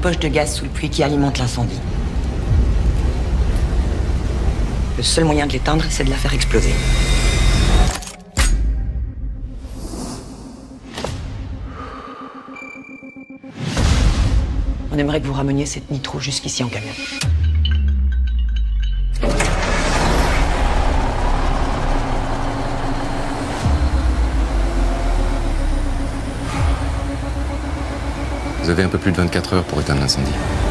poche de gaz sous le puits qui alimente l'incendie. Le seul moyen de l'éteindre, c'est de la faire exploser. On aimerait que vous rameniez cette nitro jusqu'ici en camion. Vous avez un peu plus de 24 heures pour éteindre l'incendie.